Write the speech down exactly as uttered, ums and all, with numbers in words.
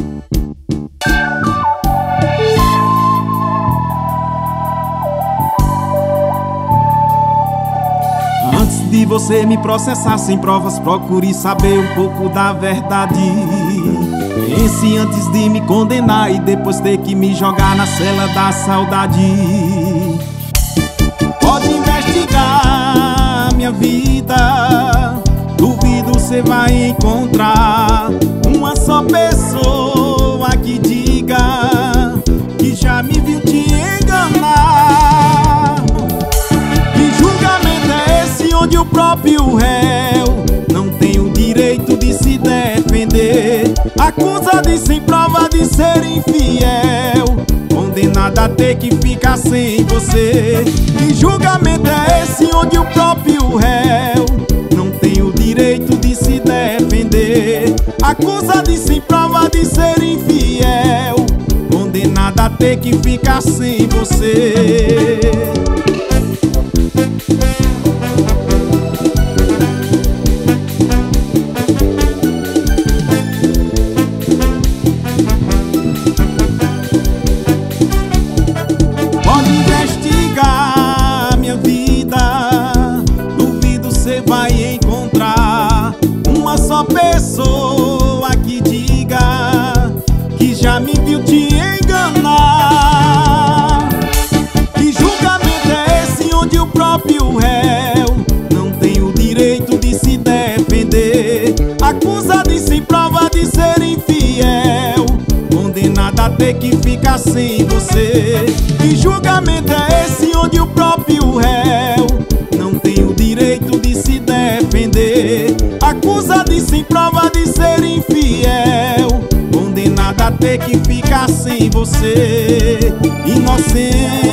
Antes de você me processar sem provas, procure saber um pouco da verdade. Pense antes de me condenar e depois ter que me jogar na cela da saudade. Pode investigar minha vida, duvido você vai encontrar uma só pessoa que diga que já me viu te enganar. Que julgamento é esse onde o próprio réu não tem o direito de se defender, acusado e sem prova de ser infiel, condenado a ter que ficar sem você. Que julgamento é esse onde o próprio réu não tem o direito de se defender, acusado e sem prova de ser infiel, condenado a ter que ficar sem você. Pode investigar minha vida, duvido você vai encontrar uma só pessoa que diga que já me viu te enganar. Que julgamento é esse onde o próprio réu não tem o direito de se defender, acusado e sem prova de ser infiel, condenado a ter que ficar sem você. Que julgamento é esse onde o próprio réu não tem o direito de se defender, acusado e sem prova de ser infiel, condenado a ter que ficar sem você. Inocente